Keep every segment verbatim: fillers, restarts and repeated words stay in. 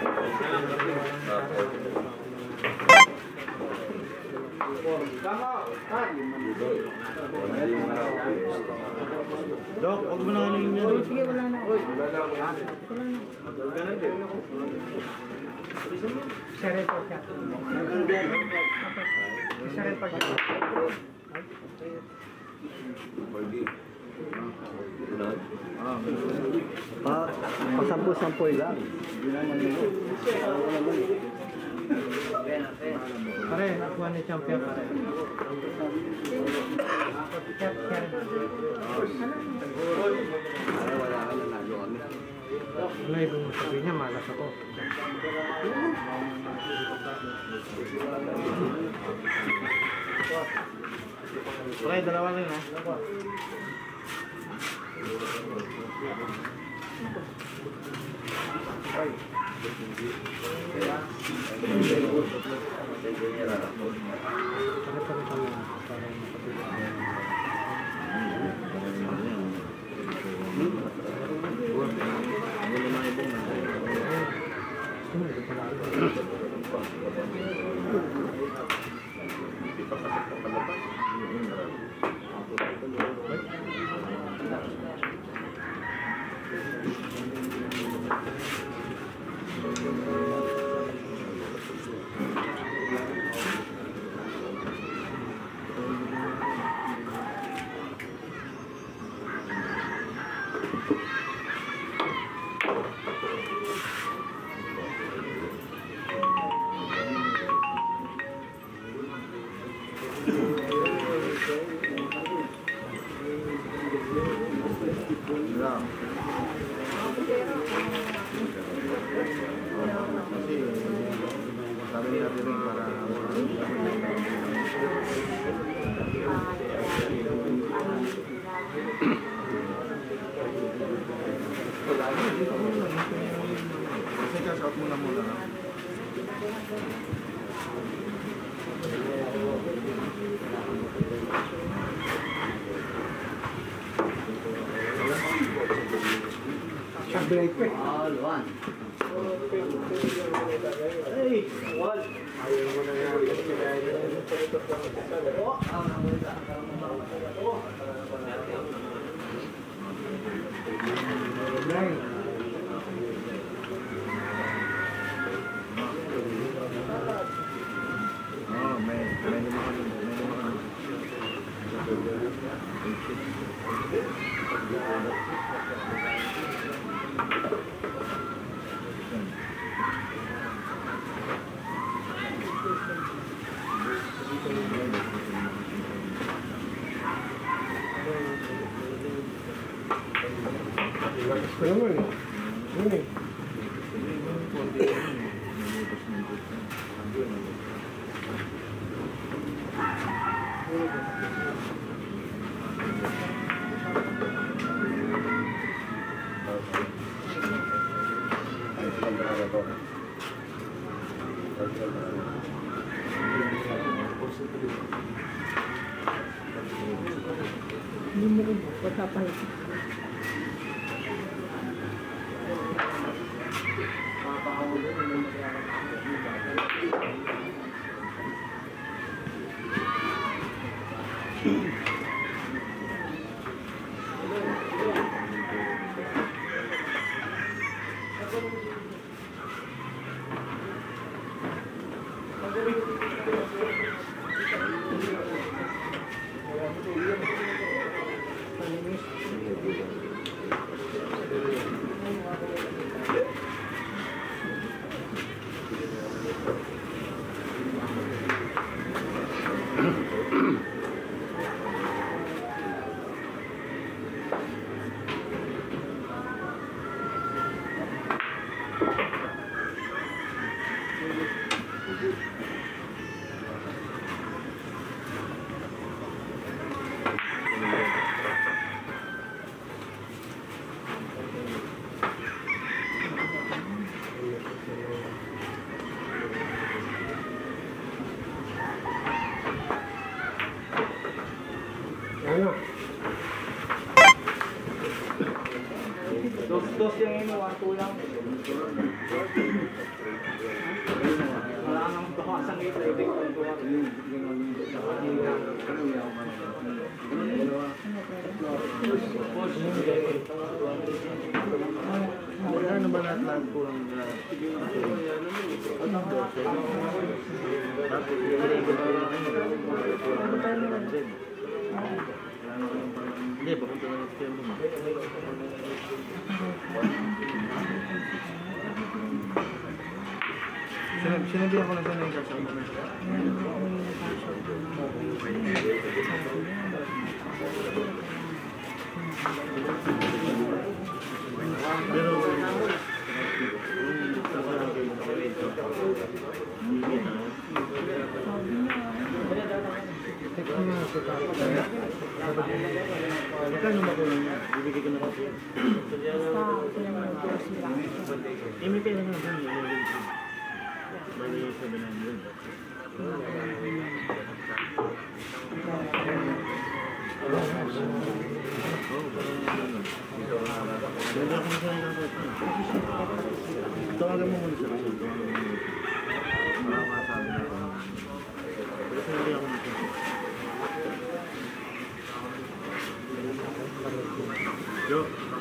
Dok, huwag mo na kanin niya. Sige, wala na. Wala na ako. Wala na. Ganun din. Isa report ka. Isa report ka. Ah, pasampu-sampoy lang. Pare, nakuha ni champion pare. Wala ka na naloon. Ano yung sabi niya, malas ako. Okay, dalawa lang ha. Break it. All one. Hey, wal. Ayaw mo na yan. Right. Oh, may may naman may naman. Ano eh? Ano eh? Hindi mo rin pagkapalit. Ano? Dos-dos yung ino, one two lang. Pasang ito, ito yung tuwa. Wala naman lahat lahat kulang na. Tapos, hindi, papunta na sa mo. Sinab sinabihan ko na siya na yung kasama na siya. Pero, magkano makulang niya? Bibigay ko na kasi. Eh, may pera na doon. Bali, sabi na yun. Tawagan mo muna siya. Para masabi na ako. Kasi hindi ako nito. Yo.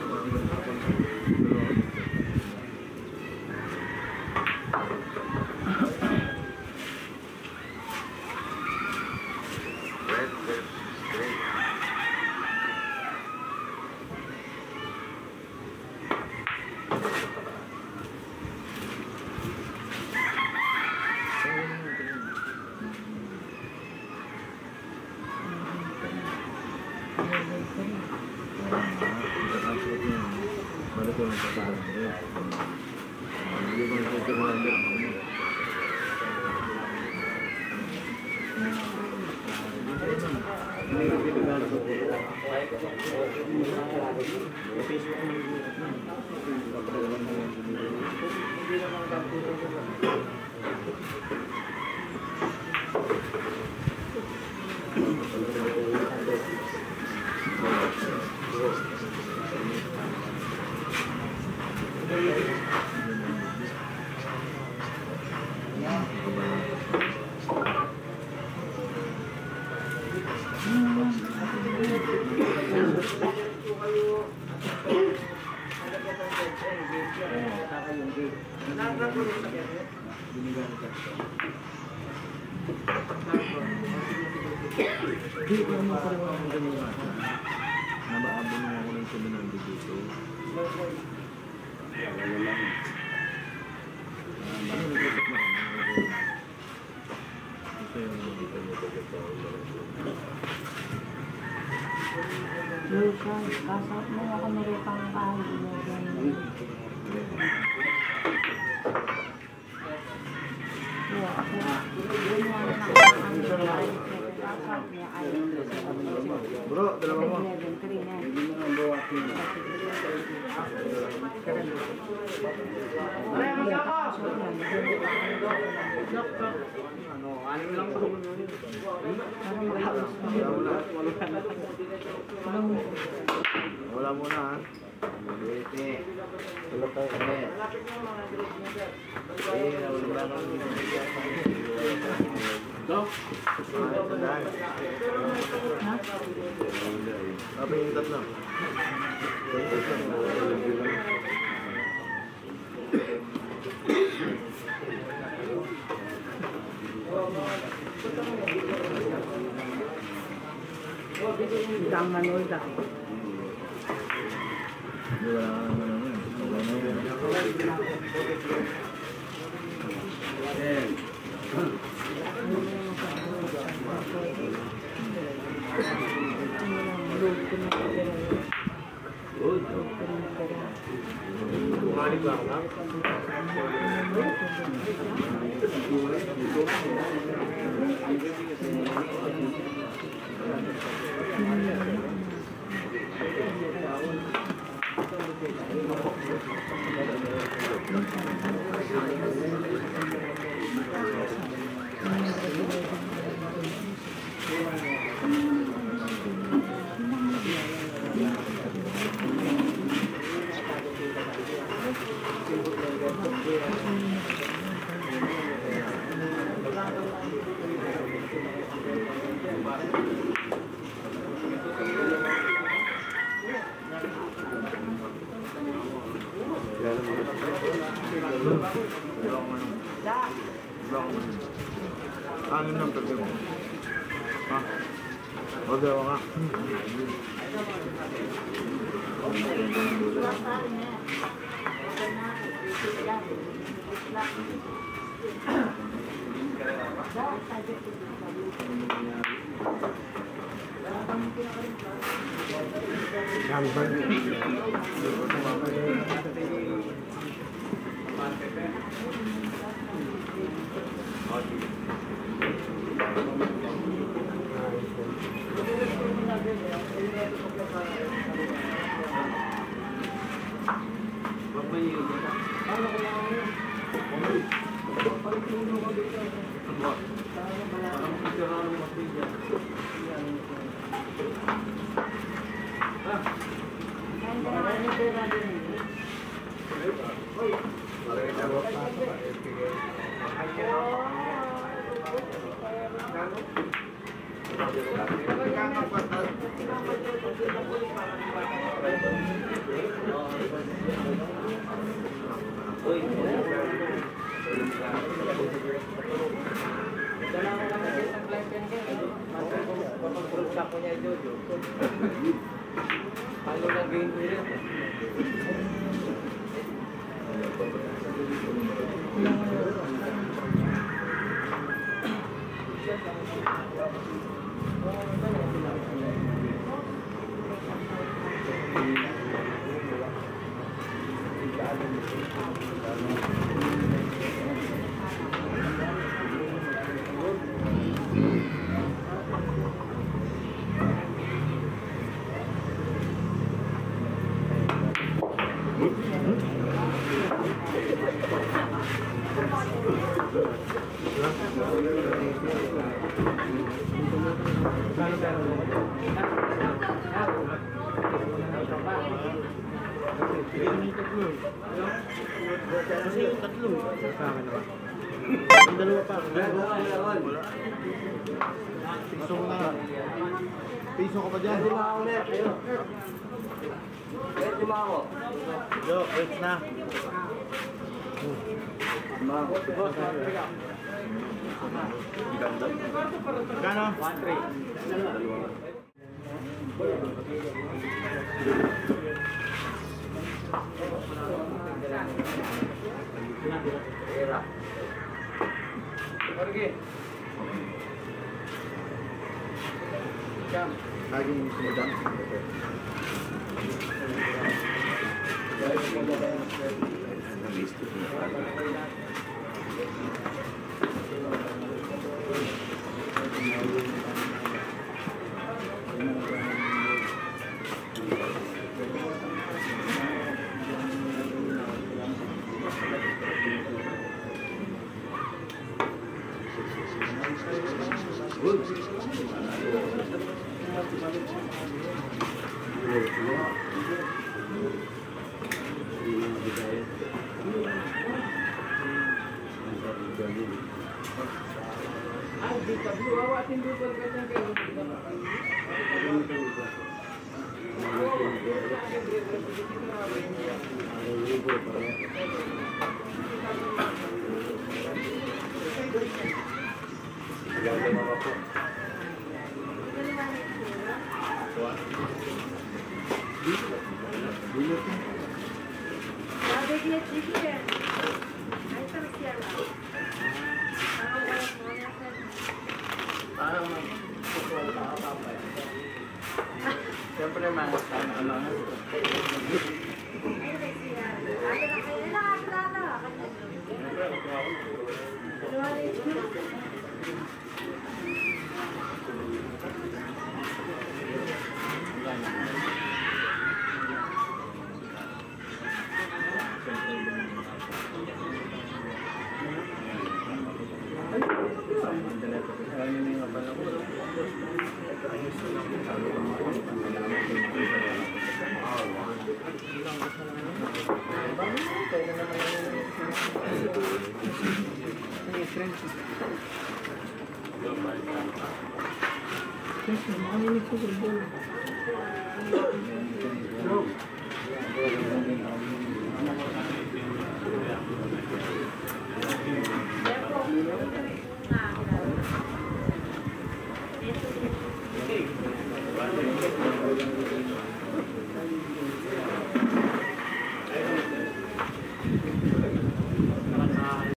Hindi ko naman pa rin ang ganyan nga. Nabaabo naman ako ng sumunod dito. Wala lang. Ano nag-isip mo? Ito yung dito mo Lucian, kasap mo ako nilipang bahay mo. Iya, ako. Yun mo na nakakang Bro, dalawa mo. Wala muna ha. Wala tayo kami. Eh, wala na kami. No? Apa yung tatlo? Ang manol daw. Wala naman. Wala naman. Eh. Anim lang talaga mo. Ha? O, dalawa nga. Kasi yung tatlo. Sa akin naman. Yung dalawa pa. Piso ko na. Piso ko pa dyan. Yo, wait na. Kano? one three. Lagi sumedang. Siyempre, mga ano